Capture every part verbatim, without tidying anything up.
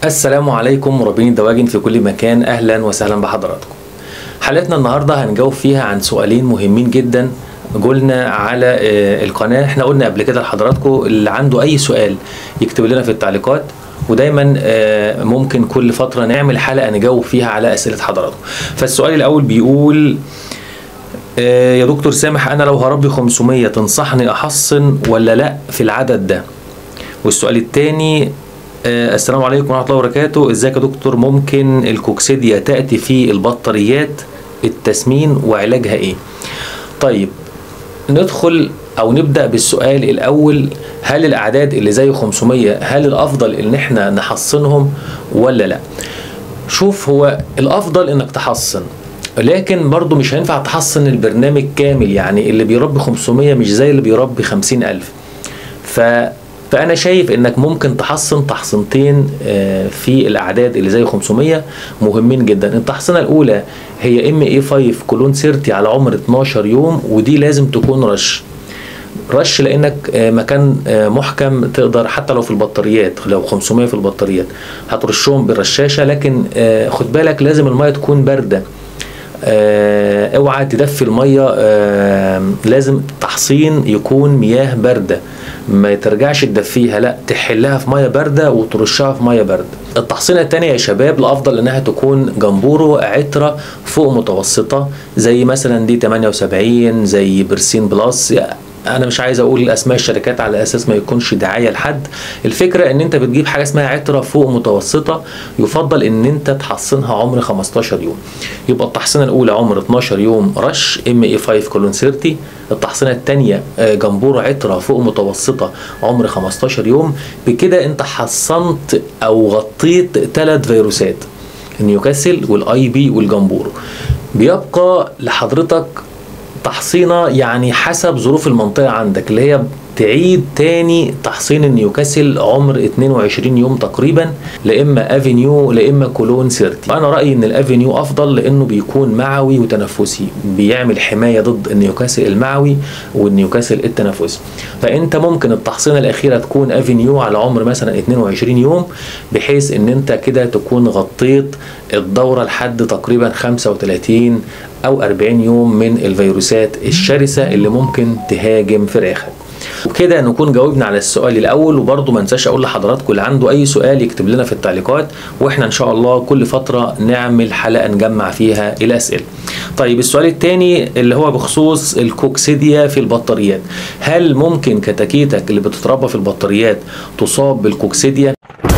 السلام عليكم مربين الدواجن في كل مكان، اهلا وسهلا بحضراتكم. حلقتنا النهارده هنجاوب فيها عن سؤالين مهمين جدا قلنا على القناه. احنا قلنا قبل كده لحضراتكم اللي عنده اي سؤال يكتب لنا في التعليقات، ودايما ممكن كل فتره نعمل حلقه نجاوب فيها على اسئله حضراتكم. فالسؤال الاول بيقول: يا دكتور سامح، انا لو هربي خمسمية تنصحني احصن ولا لا في العدد ده؟ والسؤال الثاني: السلام عليكم ورحمة الله وبركاته، ازيك يا دكتور؟ ممكن الكوكسيديا تأتي في البطاريات؟ التسمين وعلاجها ايه؟ طيب ندخل او نبدأ بالسؤال الاول: هل الاعداد اللي زي خمسمية هل الافضل ان احنا نحصنهم ولا لا؟ شوف، هو الافضل انك تحصن، لكن برضو مش هينفع تحصن البرنامج كامل. يعني اللي بيربي خمسمية مش زي اللي بيربي خمسين الف. ف فأنا شايف إنك ممكن تحصن تحصينتين في الأعداد اللي زي خمسمية مهمين جدا. التحصينة الأولى هي ام اي خمسة كولون ثلاثين على عمر اتناشر يوم، ودي لازم تكون رش رش لأنك مكان محكم تقدر حتى لو في البطاريات، لو خمسمية في البطاريات هترشهم بالرشاشة، لكن خد بالك لازم المية تكون باردة. اه اوعى تدفي المية، اه لازم تحصين يكون مياه باردة، ما ترجعش تدفيها، لا تحلها في ميه بارده وترشها في ميه بارده. التحصينه الثانيه يا شباب الافضل انها تكون جمبورو عتره فوق متوسطه، زي مثلا دي تمانية وسبعين، زي برسين بلس. انا مش عايز اقول اسماء الشركات على اساس ما يكونش دعايه لحد. الفكره ان انت بتجيب حاجه اسمها عتره فوق متوسطه، يفضل ان انت تحصنها عمر خمستاشر يوم. يبقى التحصينه الاولى عمر اتناشر يوم رش ام اي خمسة كولون ثلاثين، التحصينه الثانيه جمبورو عتره فوق متوسطه عمر خمستاشر يوم. بكده انت حصنت او غطيت ثلاث فيروسات: النيوكاسل والاي بي والجمبورو. بيبقى لحضرتك تحصينه يعني حسب ظروف المنطقه عندك، اللي هي تعيد تاني تحصين النيوكاسل عمر اتنين وعشرين يوم تقريبا، لا اما افينيو لا اما كولون ثلاثين. انا رايي ان الافينيو افضل لانه بيكون معوي وتنفسي، بيعمل حمايه ضد النيوكاسل المعوي والنيوكاسل التنفسي. فانت ممكن التحصينه الاخيره تكون افينيو على عمر مثلا اتنين وعشرين يوم، بحيث ان انت كده تكون غطيت الدوره لحد تقريبا خمسة وتلاتين او اربعين يوم من الفيروسات الشرسه اللي ممكن تهاجم فراخك. وبكده نكون جاوبنا على السؤال الاول. وبرضه ما انساش اقول لحضراتكم اللي عنده اي سؤال يكتب لنا في التعليقات، واحنا ان شاء الله كل فتره نعمل حلقه نجمع فيها الاسئله. طيب السؤال الثاني اللي هو بخصوص الكوكسيديا في البطاريات: هل ممكن كتاكيتك اللي بتتربى في البطاريات تصاب بالكوكسيديا؟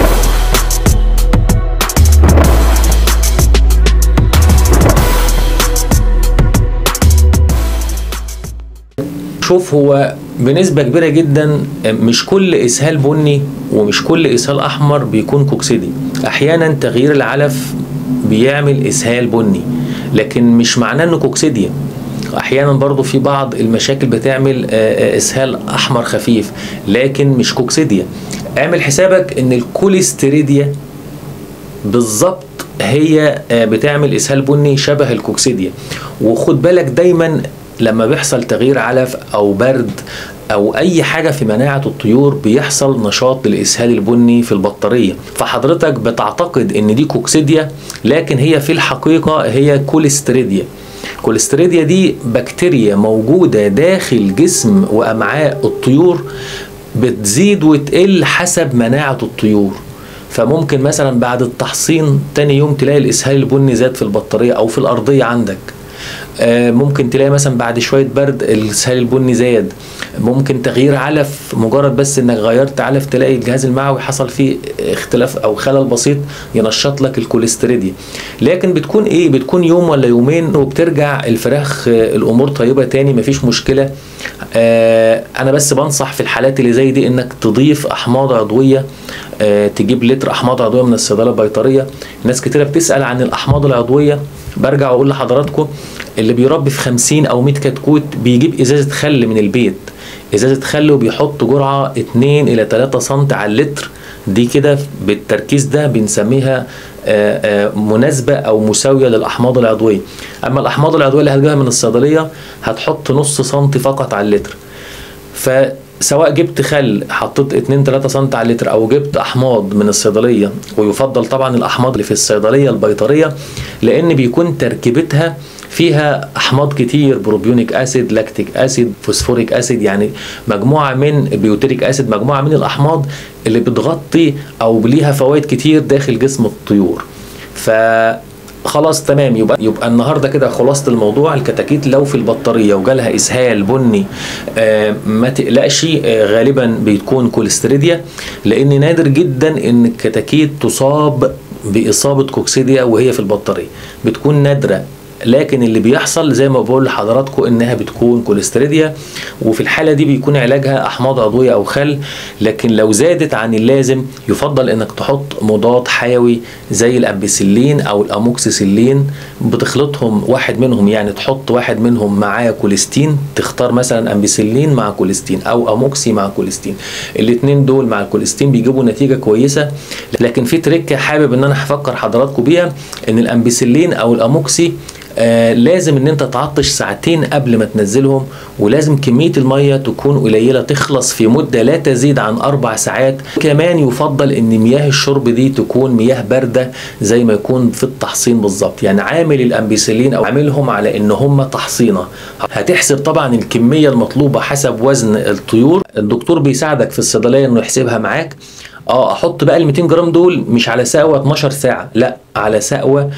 شوف، هو بنسبة كبيرة جدا مش كل اسهال بني ومش كل اسهال احمر بيكون كوكسيدي. احيانا تغيير العلف بيعمل اسهال بني، لكن مش معناه انه كوكسيديا. احيانا برضو في بعض المشاكل بتعمل اسهال احمر خفيف، لكن مش كوكسيديا. اعمل حسابك ان الكوليستيريديا بالظبط هي بتعمل اسهال بني شبه الكوكسيديا. وخد بالك دايما لما بيحصل تغيير علف او برد او اي حاجه في مناعه الطيور بيحصل نشاط للاسهال البني في البطاريه، فحضرتك بتعتقد ان دي كوكسيديا، لكن هي في الحقيقه هي كوليستريديا. كوليستريديا دي بكتيريا موجوده داخل جسم وامعاء الطيور، بتزيد وتقل حسب مناعه الطيور. فممكن مثلا بعد التحصين تاني يوم تلاقي الاسهال البني زاد في البطاريه او في الارضيه عندك. ممكن تلاقي مثلا بعد شويه برد الاسهال البني زاد. ممكن تغيير علف، مجرد بس انك غيرت علف تلاقي الجهاز المعوي حصل فيه اختلاف او خلل بسيط ينشط لك الكوليستريديا. لكن بتكون ايه؟ بتكون يوم ولا يومين وبترجع الفراخ الامور طيبه تاني، مفيش مشكله. آه انا بس بنصح في الحالات اللي زي دي انك تضيف احماض عضويه، آه تجيب لتر احماض عضويه من الصيدله البيطريه. ناس كتيره بتسال عن الاحماض العضويه، برجع واقول لحضراتكم اللي بيربي في خمسين او مية كتكوت بيجيب ازازه خل من البيت، ازازه خل، وبيحط جرعه اتنين الى تلاتة سم على اللتر. دي كده بالتركيز ده بنسميها مناسبه او مساويه للاحماض العضويه. اما الاحماض العضويه اللي هتجيبها من الصيدليه هتحط نص سنتي فقط على اللتر. ف سواء جبت خل حطيت اتنين تلاتة سم على اللتر او جبت احماض من الصيدليه، ويفضل طبعا الاحماض اللي في الصيدليه البيطريه لان بيكون تركيبتها فيها احماض كتير، بروبيونيك اسيد، لاكتيك اسيد، فوسفوريك اسيد، يعني مجموعه من بيوتريك اسيد، مجموعه من الاحماض اللي بتغطي او ليها فوائد كتير داخل جسم الطيور. ف خلاص تمام. يبقى يبقى النهارده كده خلاصه الموضوع، الكتاكيت لو في البطاريه وجالها اسهال بني آه ما تقلقش، آه غالبا بتكون كوليستريديا، لان نادر جدا ان الكتاكيت تصاب باصابه كوكسيديا وهي في البطاريه، بتكون نادره. لكن اللي بيحصل زي ما بقول لحضراتكم انها بتكون كوليستريديا، وفي الحاله دي بيكون علاجها احماض عضويه او خل. لكن لو زادت عن اللازم يفضل انك تحط مضاد حيوي زي الامبيسيلين او الاموكسيسيلين، بتخلطهم واحد منهم، يعني تحط واحد منهم معاه كوليستين، تختار مثلا امبيسيلين مع كوليستين او اموكسي مع كوليستين، الاثنين دول مع الكوليستين بيجيبوا نتيجه كويسه. لكن في تريكه حابب ان انا هفكر حضراتكم بيها، ان الامبيسيلين او الاموكسي آه لازم ان انت تعطش ساعتين قبل ما تنزلهم، ولازم كمية المية تكون قليلة، تخلص في مدة لا تزيد عن اربع ساعات. كمان يفضل ان مياه الشرب دي تكون مياه باردة زي ما يكون في التحصين بالظبط، يعني عامل الامبيسيلين او عاملهم على ان هم تحصينة. هتحسب طبعا الكمية المطلوبة حسب وزن الطيور، الدكتور بيساعدك في الصيدلية انه يحسبها معاك. اه احط بقى ال مئتين جرام دول مش على سقوه اتناشر ساعه، لا على سقوه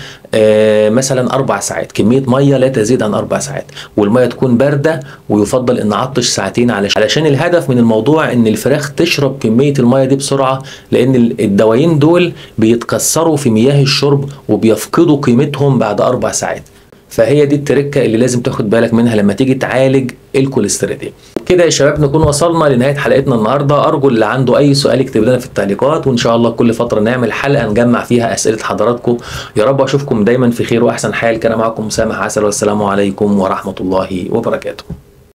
آه مثلا اربع ساعات، كميه ميه لا تزيد عن اربع ساعات، والميه تكون بارده، ويفضل ان اعطش ساعتين علشان علشان الهدف من الموضوع ان الفراخ تشرب كميه الميه دي بسرعه، لان الدوايين دول بيتكسروا في مياه الشرب وبيفقدوا قيمتهم بعد اربع ساعات. فهي دي التركه اللي لازم تاخد بالك منها لما تيجي تعالج الكوليستريديا. كده يا شباب نكون وصلنا لنهايه حلقتنا النهارده. ارجو اللي عنده اي سؤال يكتب لنا في التعليقات، وان شاء الله كل فتره نعمل حلقه نجمع فيها اسئله حضراتكم. يا رب اشوفكم دايما في خير واحسن حال. كان معكم مسامح عسل، والسلام عليكم ورحمه الله وبركاته.